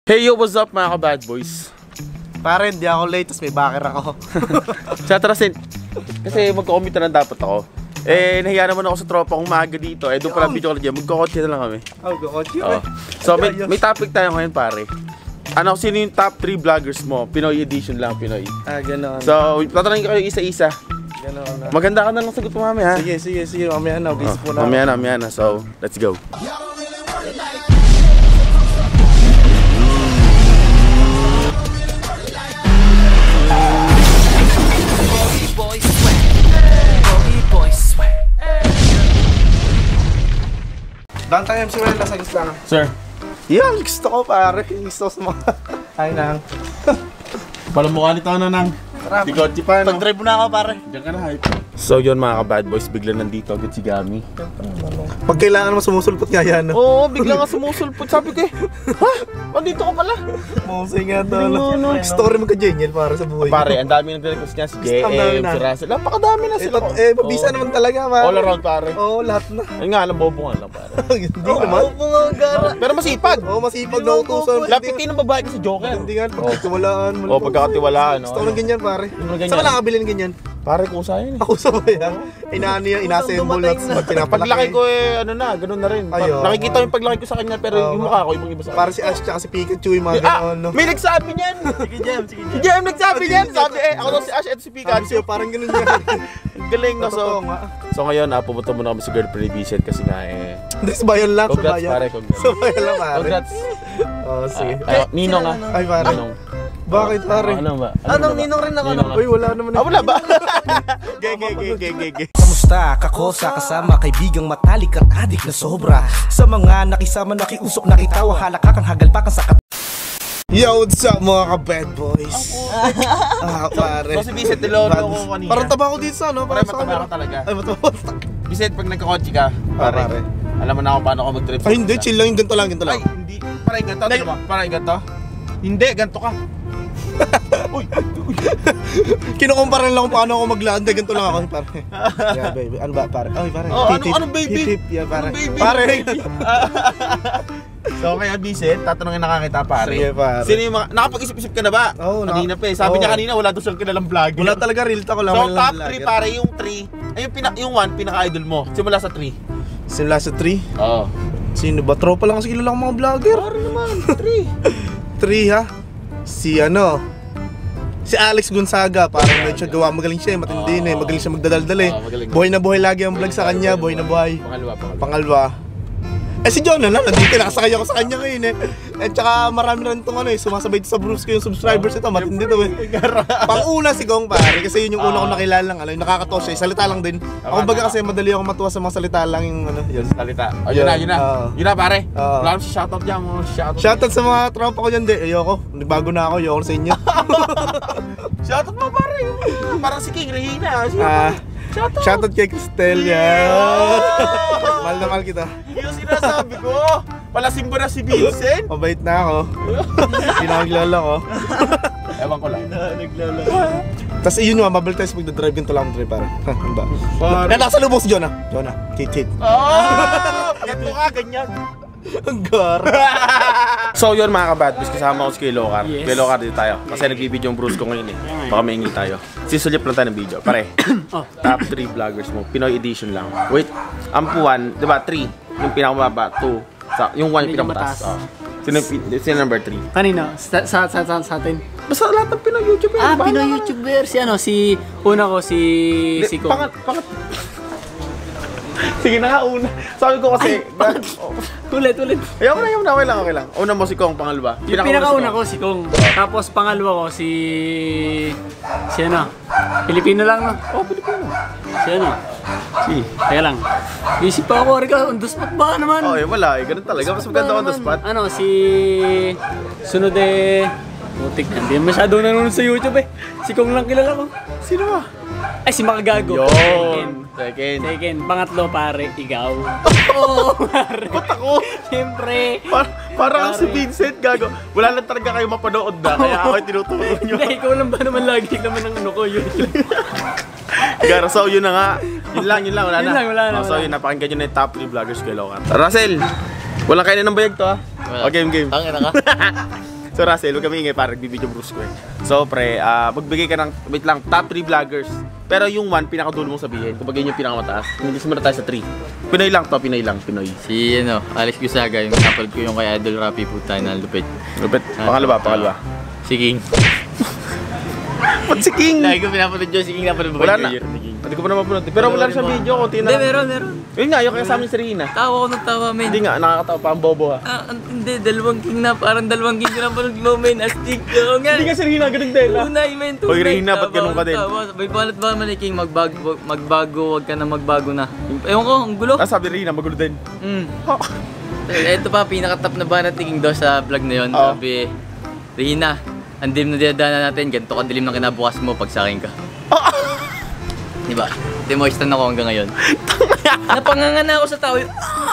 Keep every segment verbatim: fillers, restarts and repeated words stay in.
Hey yo, what's up mga ka-bad boys? Pare, hindi ako late, tapos may backer ako. Sa trasin, kasi magko-commute na dapat ako. Eh, nahiya naman ako sa tropa kong maaga dito. Eh, doon pala video ko dyan, magko-kotse na lang kami. Oh, go-kotse oh. So, may, may topic tayo ngayon pare. Ano, sino yung top three vloggers mo? Pinoy edition lang, Pinoy. Ah, gano'n. So, tatanungin ko kayo isa-isa. Gano'n na. Maganda ka na lang sagot mo mamaya, ha? Sige, sige, sige. Mamaya na, busy oh, po na. Mamaya na, mamaya na. So, let's go. Down tayo, M C Well, nasa gis lang. Sir. Yan, gusto ko pare. Gusto ko sa mga... Ay, nang. Palang mukha nito na nang. Di kotse pa, no? Pag-drive mo na ako, pare. Diyan ka na, hype. So yun mga ka-bad boys, bigla nandito agad si Gami. Pag kailangan mo sumusulpot nga yan, no? Oo, bigla nga sumusulpot. Sabi ko eh, ha? Andito ka pala. Mausay nga ito, no? Story mo ka, Jeniel, para sa buhay. Pare, ang dami nag-request niya. Si J M, si Russell. Napakadami na sila. Eh, mabisa naman talaga, pare. All around, pare. Oo, lahat na. Ayun nga, alam, bobo nga lang, pare. Hindi naman. Bobo nga, gara. Pero masipag. Oo, masipag na utusan. Lapit kayo ng babae kasi Joker. Hindi nga, pagkatiwalaan. Oo, pagkakatiwalaan. Gusto ko ng ganyan, pare. Saan ka nakabili ng ganyan? Pare, kusa yun eh. Ako sa bayan. Inaano yan, ina-assemble natin sa pinapalaki. Paglaki ko eh, ano na, ganun na rin. Nakikita yung paglaki ko sa kanya, pero yung mukha ko, ibang iba sa kanya. Para si Ash tsaka si Pikachu yung mga gano'n, no? May nagsabi niyan! Sige, Jem, sige, Jem. Jem, nagsabi niyan! Sabi eh, ako daw si Ash at si Pikachu. Parang ganun yan. Galing na, so. So ngayon, ah, pumunta muna kami sa girlfriend ni Vincent kasi nga eh. Hindi, sa bayan lang, sa Congrats, bayan. pare, congrats. Sa bayan lang, pare. Congrats. Oo, sige. Ninong ah. Ay, pare. Ninong. Bakit, pare? Ano ba? Anong ninong rin ako? Uy, wala naman. Ah, wala ba? Ge, ge, ge, ge, ge, ge. Kamusta? Kakosa kasama kaibigang matalik at adik na sobra. Sa mga nakisama, nakiusok, nakitawa, halaka kang hagalpakan sa kat... Yo, what's up mga ka-bad boys? Ah, pare. So si Vincent, nilolo ko kanina. Parang taba ko dito sa ano? Parang mataba ka talaga. Ay, mataba. Vincent, pag nagkakotse ka, pare, alam mo na kung paano ako mag-trip. Ay, hindi. Chill lang yung ganito lang, ganito lang. Ay, hindi. Parang ganito, di ba? Parang ganito. Hindi, ganito ka. Uy, uy. Kinukumpara lang kung paano ako maglaan. Hindi, ganito lang ako, pare. Yeah, baby. Ano ba, pare? Ay, pare. Oh, ano, ano, baby? Hip, hip. Yeah, pare. Ano, baby? Pare. So kaya Vincent, tatanungin na kita pare. Sige, pare. Sino yung mga, nakapag-isip-isip ka na ba? Oo, na. Kanina pa eh. Sabi Oo. niya kanina, wala daw siyang kilalang vlogger. Wala talaga, real talk lang. So top three pare, yung three. Ay, yung, pina, yung one, pinaka-idol mo. Simula sa three. Simula sa three? Oo. Sino ba? Tropa lang kasi kilala ko mga vlogger. Pare naman, three. three ha? Si ano? Si Alex Gonzaga, parang medyo gawa, magaling siya eh, matindi na eh, magaling siya magdadaldal eh. Buhay na buhay lagi ang vlog sa kanya, buhay na buhay. Pangalwa, pangalwa. Pangalwa. Eh si John na lang, nandito, nakasakay ako sa kanya ngayon eh. At saka marami na rin itong ano eh, sumasabay sa Bruce ko yung subscribers ito, matindi to eh. Pang-una si Gong pare, kasi yun yung una ko nakilala lang, ano, yung nakakatawa siya, salita lang din. Ako baga kasi madali ako matuwa sa mga salita lang yung ano, yun. Salita. Oh, yun na, yun na. Yun na pare. Oo. Wala kang si shoutout dyan, mo shoutout. Shoutout sa mga tropa ko dyan, di, ayoko. Nagbago na ako, ayoko sa inyo. Shoutout mo pare. Parang si King Regina. Ah, Shoutout. shoutout kay Cristel yan. Mahal na mahal kita. Yung sinasabi ko, palasim ba na si Vincent? Mabait na ako. Pinaglala ko. Ewan ko lang. Naglala. Tapos yun nga, mabalik tayo sa pagdadrive yung tulang drive pare. Ano ba? Pare. Na, nasa lubos si Jonah. Jonah, cheat cheat. Oh! Ganto ka, ganyan. Ang gar. So yun mga kabad, bis kasama ko si Kuya Locar. Yes. Kuya Locar dito tayo. Kasi nag-video yung Bruce ko ngayon eh. Baka maingi tayo. Sisulip lang tayo ng video. Pare, top three vloggers mo. Pinoy edition lang. Wait, ang one, di ba? three. Yung pinakamababa. two. Sa, yung one yung pinakamataas. Oh. Sino, sino number three? Kanino? Sa, sa, sa, sa, sa atin? Basta lahat ng Pinoy YouTuber. Ah, Pinoy YouTuber. Si ano? Si, una ko si, Di, si Kong. Pangat, pangat. Sige na nga, una. Sabi ko kasi, Ay, ulit, ulit. ayaw ko na, ayaw na, okay lang, okay lang. Una mo si Kong, pangalawa. Yung pinakauna ko si Kong. Tapos pangalawa ko si... Si ano? Pilipino lang, no? Oh, Pilipino. Si ano? Si... Teka lang. Isip pa ako, Rica, on the spot ba naman? Oh, eh, wala eh. Ganun talaga. Mas maganda on the spot. Ano, si... Sunod eh... Mutik na. Hindi masyado nanonood sa YouTube eh. Si Kong lang kilala ko. Sino ba? Ay, si Makagago. Yun. Second. Second. Pangatlo, pare, ikaw. Oo, pare. Ba't ako? Siyempre. Par parang si Vincent, gago. Wala lang talaga kayo mapanood na, kaya ako tinuturo nyo. Hindi, ikaw lang ba naman lagi naman ang ano ko, YouTube. Garo, so yun na nga. Yun lang, yun lang, wala na. Yun lang, wala na, Oh, so wala. yun, napakinggan nyo na yung top three vloggers kay Locar. Russell, walang kainin ng bayag to ha. O, game, game. Ang ina ka. So Russell, huwag kami ingay para nagbibideo Bruce ko eh. So pre, uh, magbigay ka ng, wait lang, top three vloggers. Pero yung one, pinakadulo mong sabihin. Kung bagay yung pinakamataas. Hindi muna tayo sa three. Pinoy lang to, Pinoy lang, Pinoy. Si ano, Alex Gusaga, yung napalad ko yung kay Idol Rapi puta na lupit. Lupit, pangalawa, pangalawa. Si King. Ba't si King? Lagi ko pinapanood yun, si King napanood ba Wala kayo na. Year ni King? Hindi ko pa naman punod. Pero wala siyang video, konti na Hindi, lang. meron, meron. Yun nga, yung kaya sa amin si Rina. Tawa ko ng tawa, men. Hindi nga, nakakatawa pa ang bobo ha. Ah, an- hindi, dalawang King na, parang dalawang King na napanood mo, men. Astig ko nga. Hindi ka si Rina, ganun din ha. Tunay, men, tunay. Hoy, Rina, ba't ganun ka din? Tawa, may balat ba man ni King, magbago, magbago, wag ka na magbago na. Ewan ko, ang gulo. Tapos sabi Rina, magulo din. Mm. Ito pa, pinaka-top na banat ni King daw sa vlog na yun. Oo. Sabi, Rina, ang dilim na dinadaanan natin, ganito ka dilim na kinabukas mo pag sa akin ka. Diba? Demoistan ako hanggang ngayon. Napanganga na ako sa tao.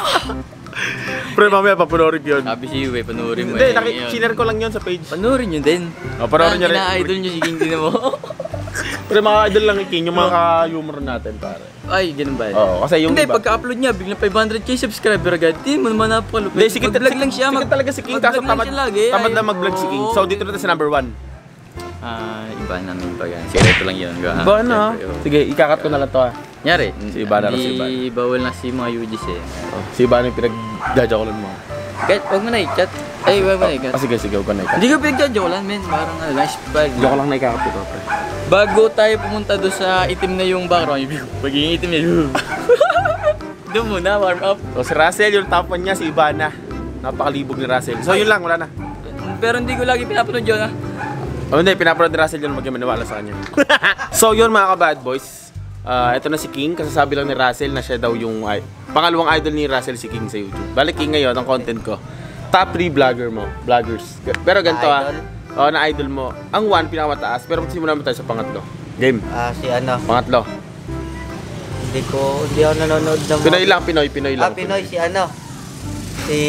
Pre, mamaya papanoorin yun. Sabi si Uwe, panuorin mo Hindi, eh. naki- Yun. sinare ko lang yun sa page. Panuorin nyo din. Oh, panoorin nyo rin. Ina-idol nyo si King din mo. Pre, mga idol lang yung King, yung mga ka-humor natin, pare. Ay, ganun ba? Oo, kasi yung Hindi, iba. pagka-upload niya, biglang five hundred k subscriber agad. Di mo naman napakalupit. Hindi, sikit, Mag-vlog sikit, lang siya. sikit talaga si King, kaso mag-vlog lang tamad, siya lagi. tamad na Ay, mag-vlog si King. oo. So, dito na tayo sa number one. Ah, iba namin pag yan. Sikreto lang yun. Ga- Ba na? Siyempre, oo. Sige, ikakat ko na lang to ha. Nyari, Si Ibarra, si Ibarra. hindi bawal na si mga U Gs eh. Oh, si Iba yung pinag-jajakulan mo. Kahit huwag mo na i-chat. Ay, huwag mo na i-chat. Ah, sige, sige, huwag ka na ikat. Hindi ko pinagjajakulan, men. Parang ano, nice bag. Joke lang na ikakat ko to, pre. Bago tayo pumunta doon sa itim na yung background, yung pagiging itim na yun. Doon muna, warm up. So, si Russell, yung top one niya, si Ivana. Napakalibog ni Russell. So, yun lang, wala na. Pero hindi ko lagi pinapanood yun, ha? Oh, hindi, pinapanood ni Russell yun, mag-maniwala sa kanya. So, yun mga ka-bad boys. Uh, ito na si King, kasasabi lang ni Russell na siya daw yung ay, pangalawang idol ni Russell si King sa YouTube. Balik King ngayon, ang content ko. Top three vlogger mo, vloggers. Pero ganito ah. Oo, na idol mo. Ang one, pinakamataas. Pero magsimula naman tayo sa pangatlo. Game. Ah, si ano? Pangatlo. Hindi ko, hindi ako nanonood ng Pinoy lang, Pinoy, Pinoy lang. Ah, Pinoy, si ano? Si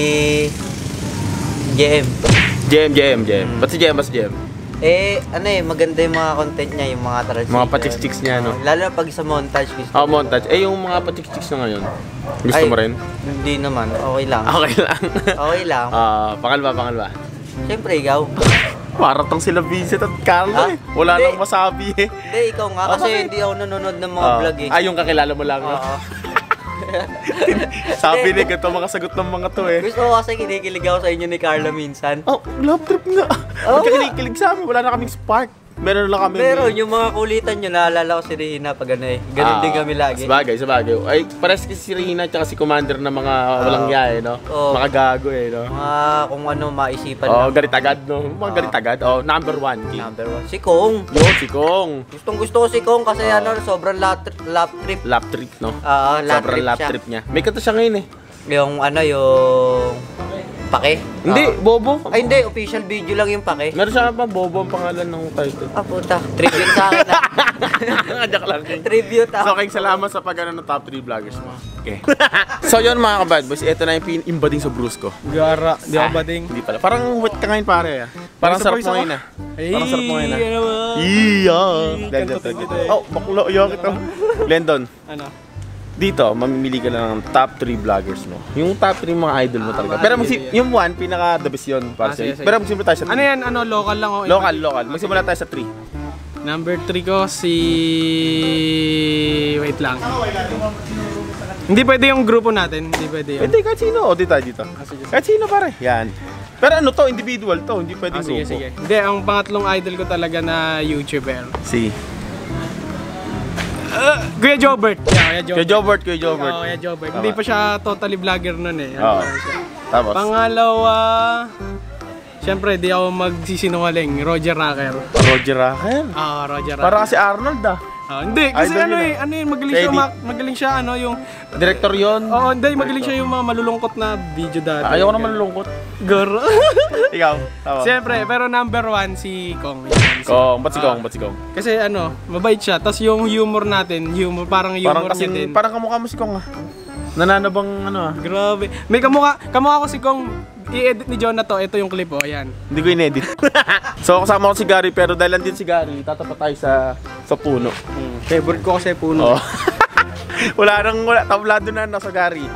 J M. J M, J M, J M. Ba't si J M, ba't si J M? Eh, ano eh, maganda yung mga content niya, yung mga tradition. Mga pachiks-chiks niya, no? Lalo na pag sa montage, gusto Oh, ko. montage. Eh, yung mga pachiks-chiks na ngayon. Gusto Ay, mo rin? Hindi naman, okay lang. Okay lang. Okay lang. Ah, pangalawa, pangalawa. Siyempre, ikaw. Paratang sila Vincent at Carlo Ah? eh. Wala Hindi. nang masabi eh. Hindi, ikaw nga, kasi Okay. hindi ako nanonood ng mga Ah, vlog eh. ah, yung kakilala mo lang. no? Oo. Sabi ni ganito mga sagot ng mga to eh. Gusto ko kasi kinikilig ako sa inyo ni Carla minsan. Oh, love trip nga. Oo Pagka nga. kinikilig sa amin, wala na kaming spark. Meron lang kami. Pero yung mga kulitan nyo, naalala ko si Rina pag ano eh. Ganun din kami lagi. Sabagay, sabagay. Ay, pares kasi si Rina at si Commander na mga walang Oo. yae, no? Oo. Mga gago eh, no? Mga kung ano maisipan Oh, lang. galit agad, no? Mga Oo. galit agad. Oh, number one, King. Number one. Si Kong. Yun, si Kong. Gustong gusto ko si Kong kasi Oo. ano, sobrang lap, lap trip. Lap trip, no? Oo, lap Sobrang trip lap siya. trip niya. May kanta siya ngayon eh. Yung ano, yung pake. Hindi, Oo. Bobo. Ay hindi, official video lang yung pake. Meron siya pa, Bobo ang pangalan ng title. Ah puta, tribute sa akin ah. Joke lang, King. Tribute So, ah. King, salamat sa pag-ano ng top three vloggers mo. Okay. So, yun mga kabad boys, ito na yung pin-imbading sa Bruce ko. Gara, di ako Ah, bading. Hindi pala. Parang wet ka ngayon pare ah. Parang Pawis na sarap pawis mo ako. ngayon ah. Ay, Parang sarap mo ngayon ah. ano ba? Iya. Ganto Glendon, to Glendon. eh. Oh, baklo, yok ito. Glendon, Ano? dito, mamimili ka lang ng top three vloggers mo. Yung top three mga idol mo talaga. Ah, Pero sige, magsi- sige. yung one, pinaka the best yun. Para Ah, sa'yo. sige, sige. Pero magsimula tayo sa Ano three. yan? Ano, local lang o? Local, local. Magsimula tayo sa three. Number three ko si... Wait lang. Hindi pwede yung grupo natin. Hindi pwede yun. Hindi, kahit sino. O, dito tayo dito. Ah, sige, sige. Kahit sino pare. Yan. Pero ano to, individual to. Hindi pwedeng Ah, sige, grupo. sige. Hindi, ang pangatlong idol ko talaga na YouTuber. Si. Uh, Kuya Jobert. Yeah, Kuya Jobert. Kuya Jobert, Kuya Jobert. Oo, Kuya Jobert. Tama. Hindi pa siya totally vlogger nun eh. Ano Oo. pa lang siya. Tapos. Pangalawa, siyempre di ako magsisinungaling. Roger Racker. Roger Raquel. Ah, Roger Racker. Para kasi Arnold ah. Ah, hindi, kasi Idol ano yun eh, ah. ano yun, magaling siya, Steady. ma- magaling siya, ano, yung, Director yon. oo, hindi, magaling siya yung mga malulungkot na video dati. Ayaw ko naman lungkot. Garo. Ikaw. Tama. Siyempre, pero number one, si Kong. Yan, si- Kong, ba't si Ah. Kong? Ba't si Kong? Kasi ano, mabait siya, tapos yung humor natin, humor, parang humor Parang niya kasing, din. parang kamukha mo si Kong ah. Nananabang ano ah. Grabe. May kamukha, kamukha ko si Kong, i-edit ni John na to, ito yung clip, oh, yan. Hindi ko in-edit. So kasama ko si Gary, pero dahil din si Gary, tatapat tayo sa sa puno. Favorite ko kasi puno. Oh. Wala nang wala tablado na nasa Gary.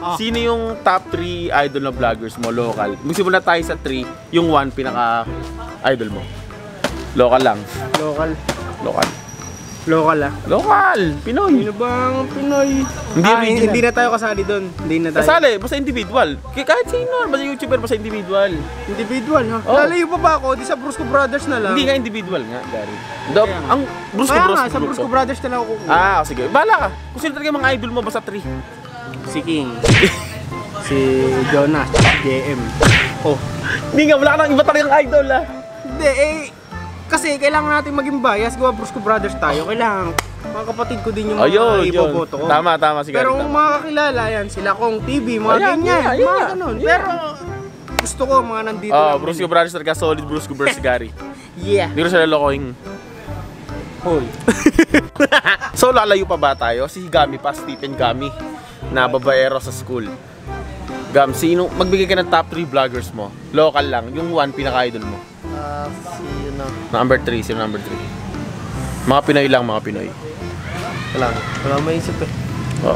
Ah. Sino yung top three idol na vloggers mo, local? Magsimula tayo sa three, yung one pinaka-idol mo. Local lang. Local. Local. Local ah. Local! Pinoy! Sino bang Pinoy? Hindi ah, original. hindi na tayo kasali doon. Hindi na tayo. Kasali, basta individual. K- kahit sino, basta YouTuber, basta individual. Individual ha. Oh. Lalayo pa ba ako? Di sa Brusco Brothers na lang. Hindi nga individual nga, Gary. Do, ang Brusco Kaya Bros nga, sa grupo. Brusco Brothers na lang ako kukuha. Ah, sige. Bahala ka. Kung sino talaga yung mga idol mo, basta three. Si King. Si Jonas. Si J M. Oh. Hindi nga, wala ka nang iba talagang idol ah. Hindi eh. Kasi kailangan natin maging bias. Gawa Brusco Brothers tayo. Kailangan mga kapatid ko din yung mga Ayun, yun. iboboto ko. Tama, tama. Sige. Pero tama. kung mga kakilala yan, sila Kong T V, mga Ayan, ganyan. ayan, mga ayan. ganun. Ayan. Pero gusto ko mga nandito Oh, lang. Brusco Brothers talaga solid Brusco versus Gary. Yeah. Hindi ko sila lokohin. Hoy. So, lalayo pa ba tayo? Si Gami pa, Stephen Gami, na babaero sa school. Gam, sino, magbigay ka ng top three vloggers mo. Local lang, yung one pinaka-idol mo. Ah, si ano. Number three, sino number three? Mga Pinoy lang, mga Pinoy. Wala. Wala maisip eh. Oh.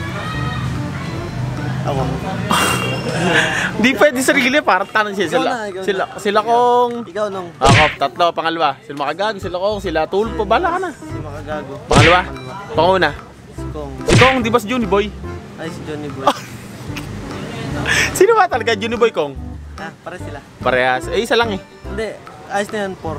Ako. Hindi pwede sarili, parang tanong sila. Ikaw Sila, na, ikaw sila, sila kong... Ikaw nung. Ako, tatlo, pangalawa. Sila makagago, sila kong, sila tulpo, bala ka na. Si Makagago. Pangalawa, panguna. Si Kong. Si Kong, di ba si Juni Boy? Ay, si Johnny Boy. Sino ba talaga, Juni Boy Kong? ah, para sila. Parehas. Eh, isa lang eh. Hindi. Ayos na yan, four.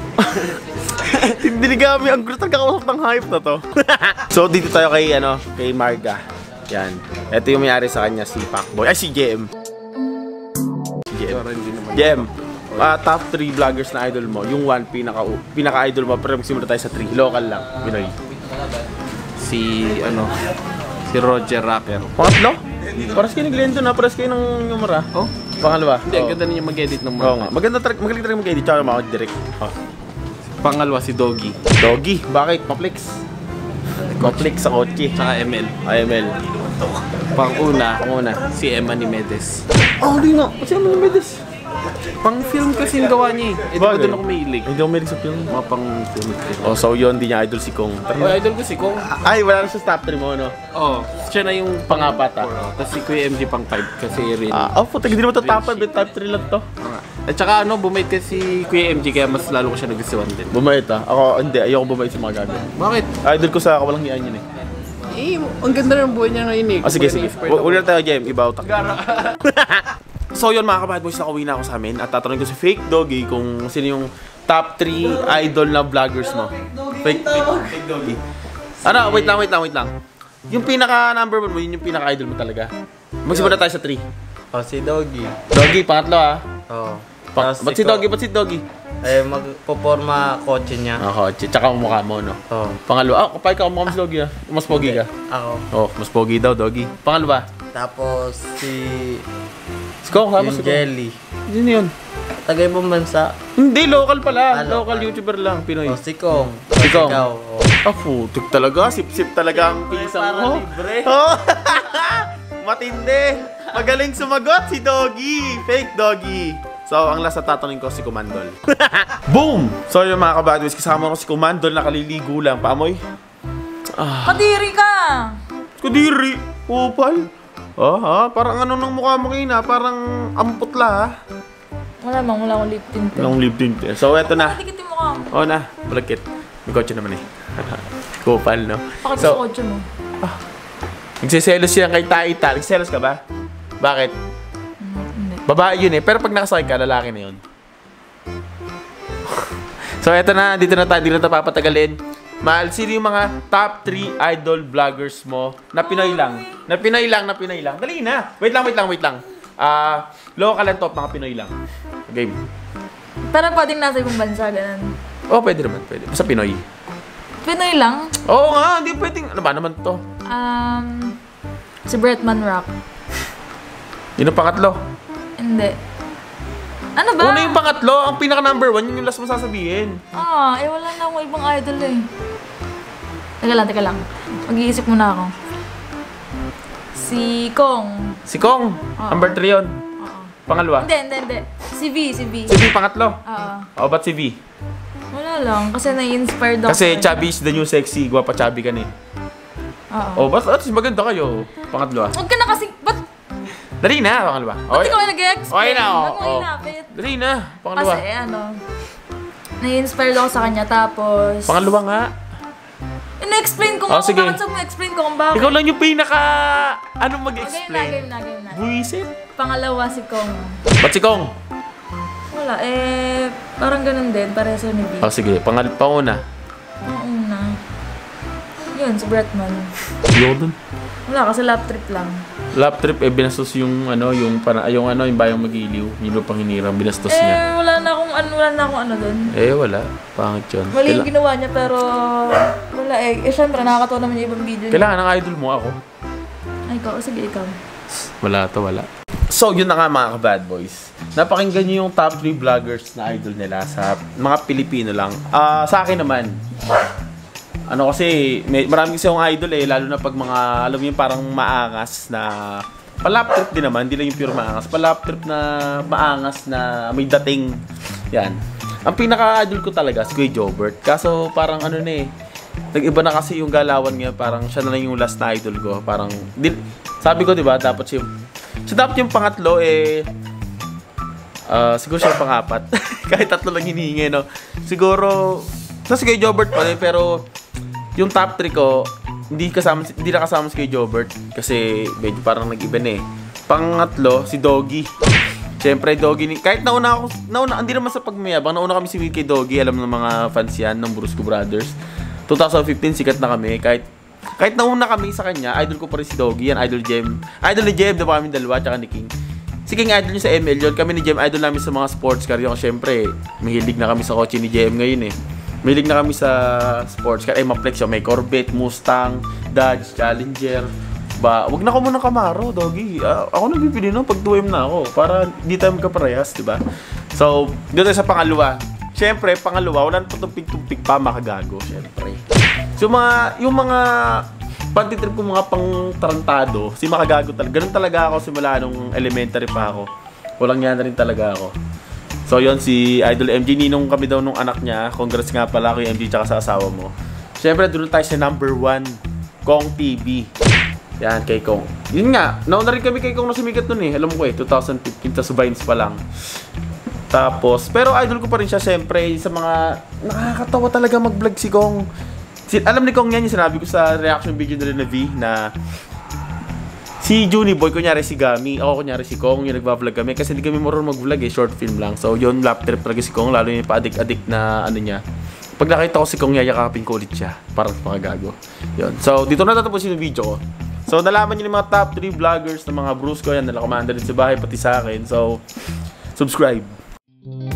Hindi Gami, ang gusto kakausap ng hype na to. So, dito tayo kay, ano, kay Marga. Yan. Ito yung may-ari sa kanya, si Pacboy. Ay, si J M. Si J M. J M. Uh, top three vloggers na idol mo. Yung one, pinaka, pinaka-idol mo. Pero magsimula tayo sa three. Local lang. Pinoy. Si ano si Roger Rocker. Pangatlo? Paras kayo ni Glendo na. Paras kayo ng numera. Oh? Pangalawa. Hindi, ang ganda niya mag-edit ng mga. Oo nga. Maganda talaga. Magaling talaga mag-edit. Tsaka mga direct. Oh. Pangalawa si Doggy. Doggy. Bakit? Paplex. Paplex sa kotse. Tsaka M L. I M L. Panguna, Panguna. si Emma ni Medes. Oh, hindi nga. Kasi naman yung Medes. Pang film kasi yung gawa niya eh. Eh, di ba Bagay. doon ako mahilig? Hindi ako meron sa film. Mga pang film. Oh, so yun, hindi niya idol si Kong. Oh, idol ko si Kong. Ay, wala na sa top three mo, no? Oh, siya na yung Pangapat, ah. Tapos si Kuya M G pang five kasi rin. Ah, oh, puta, hindi naman ito top five, top three lang to. At saka ano, bumait kasi Kuya M G kaya mas lalo ko siya nagustuhan din. Bumait ah. Ako, hindi. Ayoko bumait sa mga gagawin. Bakit? Idol ko sa kawalang hiyaan yun eh. Eh, ang ganda ng buhay niya ngayon eh. Ah, sige, sige. Kumbaga, Huwag na tayo, Jem. Iba utak. So yun mga kabad boys, nakauwi na ako sa amin at tatanungin ko si Fake Doggy kung sino yung top three idol na vloggers mo. Fake, fake, fake Doggy. Ano, wait lang, wait lang, wait lang. Yung pinaka number one mo, yun yung pinaka idol mo talaga. Magsimula tayo sa three. Oh, si Doggy. Doggy, pangatlo ah. Oh. Pa Tapos ba't si Kong. Doggy, ba't si Doggy? Eh, magpoporma kotse niya. Ako, tsaka ang mukha mo, no? Oh. Pangalawa, ah, kapag ka mukha mas Doggy ah. Mas pogi ka. Ako. Oh, mas pogi daw, Doggy. Pangalawa, Tapos si si Kong, yung tapos si Kong. Jelly. Sino yun? Taga ibang bansa. Hindi, local pala. Ah, local local. YouTuber lang, Pinoy. Oh, si Kong. Si Kong. Ikaw. Oh. Ah, putik talaga. Sip-sip talaga ang pisang para mo. libre. Oh. Matindi. Magaling sumagot si Doggy. Fake Doggy. So, ang last na tatanungin ko si Kumandol. Boom! So, yung mga kabadwis, kasama ko si Kumandol, nakaliligo lang. Paamoy? Ah. Kadiri ka! Kadiri. Upal. Oh, ha? Parang ano ng mukha mo kayo na? Parang amputla, ha? Wala mang, wala akong lip tint. Long lip tint. So, eto na. Pakikit yung mukha mo. Oh na, balagkit. May kotse naman eh. Kupal, no? Pakikit So, sa kotse mo. nagsiselos siya kay Taita. Nagsiselos ka ba? Bakit? Hindi. Babae yun eh. Pero pag nakasakay ka, lalaki na yun. So, eto na. Dito na tayo. Dito na tayo papatagalin. Mahal, sino yung mga top three idol vloggers mo na Pinoy lang? Na Pinoy lang, na Pinoy lang. Dali na. Wait lang, wait lang, wait lang. Ah, local and top, mga Pinoy lang. Game. Pero pwedeng nasa ibang bansa, ganun. Oh, pwede naman, pwede. Basta Pinoy. Pinoy lang. Oo nga, hindi pwedeng. Ano ba naman to? Um, si Bretman Rock. Yun ang pangatlo. Hindi. Ano ba? Una yung pangatlo, ang pinaka number one, yun yung last mo sasabihin. Ah, eh wala na akong ibang idol eh. Teka lang, teka lang. Mag-iisip muna ako. Si Kong. Si Kong, Oo. number three yun. Oo. Pangalawa. Hindi, hindi, hindi. Si V, si V. Si V, pangatlo. Oo. O, ba't si V? Wala lang, kasi nai-inspired ako. Kasi sa- chubby is the new sexy. Gwapa chubby ka ni. Oo. Oh, ba't at least maganda kayo? Pangatlo ah. Huwag ka na kasi, ba't, Dali na, pangalawa. ba't ikaw nag-explain? Okay na, oh. Huwag mo oh. inapit. Dali na, pangalawa. Kasi ano, na-inspired ako sa kanya, tapos... Pangalawa nga. Ina-explain ko Oh, nga kung sige. bakit sa mo explain ko kung bakit. Ikaw lang yung pinaka... Anong Game na, mag-explain? game na, game na. Buisit? Pangalawa si Kong. Ba't si Kong? Wala, eh, parang ganun din, pareso ni B. Oh, sige. Pangal pauna. Ang una. Yun, si Bretman. Yung dun. Wala, kasi lap trip lang. Lap trip, eh, binastos yung ano, yung, para, yung ano, yung bayang mag-iliw. Yung lupang hinirang, binastos Eh, niya. wala na akong ano, wala na akong ano dun. Eh, wala. Pangit yun. Mali yung Kaila- ginawa niya, pero wala eh. Eh, syempre, nakakatawa naman yung ibang video niya. Kailangan ng idol mo ako. Ay, ikaw, sige, ikaw. Wala to, wala. So, yun na nga mga ka-bad boys. Napakinggan nyo yung top three vloggers na idol nila sa mga Pilipino lang. Ah, sa akin naman, ano kasi, may, marami kasi akong idol eh, lalo na pag mga, alam mo yung parang maangas na, palap trip din naman, hindi lang yung pure maangas, palap trip na maangas na may dating, yan. Ang pinaka-idol ko talaga, si Kuya Jobert. Kaso parang ano na eh, nag-iba na kasi yung galawan niya, parang siya na lang yung last na idol ko. Parang, di, sabi ko diba, dapat siya, siya dapat yung pangatlo eh, uh, siguro siya yung pangapat. Kahit tatlo lang hinihingi, no? Siguro, sa si Kuya Jobert pa rin, pero yung top three ko, hindi kasama hindi na kasama si Kuya Jobert kasi medyo parang nag-iba na eh. Pangatlo, si Doggy. Siyempre, Doggy, ni kahit nauna ako, nauna, hindi naman sa pagmayabang, nauna kami si kay Doggy, alam ng mga fans yan, ng Brusco Brothers. twenty fifteen, sikat na kami, kahit kahit nauna kami sa kanya, idol ko pa rin si Doggy, yan, idol Jem. Idol ni Jem, diba kami dalawa, tsaka ni King. Si King idol niya sa M L yun, kami ni Jem, idol namin sa mga sports car yun. Siyempre, mahilig na kami sa kotse ni Jem ngayon eh. Mahilig na kami sa sports car, eh, maplex yun, may Corvette, Mustang, Dodge, Challenger. Ba, wag na ako muna Camaro, Doggy. Uh, ako nagbibili no pag two M na ako para di tayo magkaparehas, di ba? So, dito sa pangalawa. Siyempre, pangalawa, wala na tumpik-tumpik pa makagago, siyempre. So, mga, yung mga pantitrip ko mga pang tarantado, si makagago talaga. Ganun talaga ako simula nung elementary pa ako. Walang yan na rin talaga ako. So, yun, si Idol M J, ninong kami daw nung anak niya. Congrats nga pala kay M J tsaka sa asawa mo. Siyempre, doon tayo sa number one, Kong T V. Yan, kay Kong. Yun nga, nauna rin kami kay Kong na sumikat nun eh. Alam mo ko eh, twenty fifteen, tas Vines pa lang. Tapos, pero idol ko pa rin siya siyempre sa mga nakakatawa talaga mag-vlog si Kong. Si, alam ni Kong yan, yung sinabi ko sa reaction video na rin na V na si Juni Boy, kunyari si Gami, ako kunyari si Kong, yung nagbablog kami. Kasi hindi kami marunong mag-vlog eh, short film lang. So yun, lap trip talaga si Kong, lalo yung pa-addict-addict na ano niya. Pag nakita ko si Kong, yayakapin ko ulit siya. Parang mga gago. Yun. So, dito na tatapusin yung video ko. So, nalaman nyo yung mga top three vloggers ng mga Brusco. Yan, nala commander din sa bahay, pati sa akin. So, subscribe.